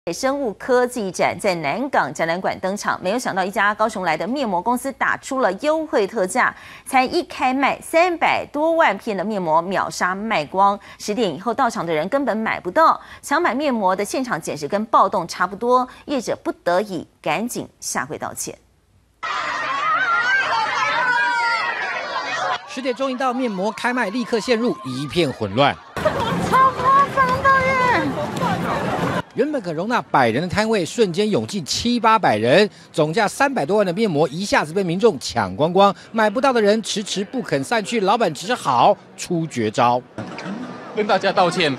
生物科技展在南港展览馆登场，没有想到一家高雄来的面膜公司打出了优惠特价，才一开卖300多万片的面膜秒杀卖光，10点以后到场的人根本买不到，抢买面膜的现场简直跟暴动差不多，业者不得已赶紧下跪道歉。 10点钟一到，面膜开卖立刻陷入一片混乱。 超夸张的耶！ 原本可容纳100人的摊位，瞬间涌进700-800人，总价300多万的面膜一下子被民众抢光光，买不到的人迟迟不肯散去，老板只好出绝招， 跟大家道歉。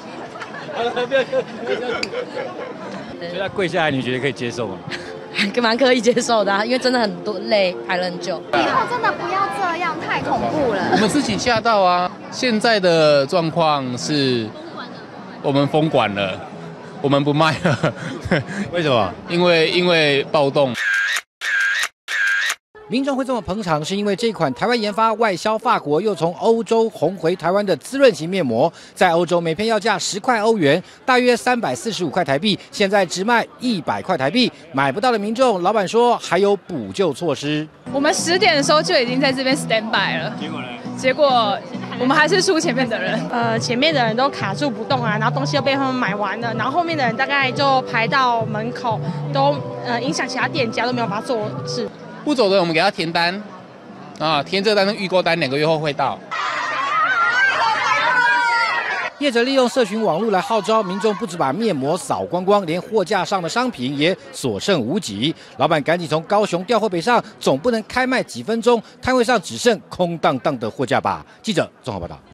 所以他跪下来，你觉得可以接受吗？ 蛮可以接受的啊，因为真的很多累，排了很久。 以后真的不要这样，太恐怖了。 我们自己吓到啊！现在的状况是，我们封馆了，我们不卖了。 为什么？ 因为暴动。 民众会这么捧场，是因为这款台湾研发、外销法国又从欧洲红回台湾的滋润型面膜，在欧洲每片要价10块欧元，大约345块台币，现在只卖100块台币。买不到的民众，老板说还有补救措施。 我们10点的时候就已经在这边 stand by 了，结果我们还是输前面的人。 前面的人都卡住不动啊，然后东西又被他们买完了，然后后面的人大概就排到门口，都影响其他店家都没有办法做事。 不走的我们给他填单，填这单的预购单2个月后会到。 业者利用社群网络来号召民众，不止把面膜扫光光，连货架上的商品也所剩无几。老板赶紧从高雄调货北上，总不能开卖几分钟，摊位上只剩空荡荡的货架吧？记者综合报道。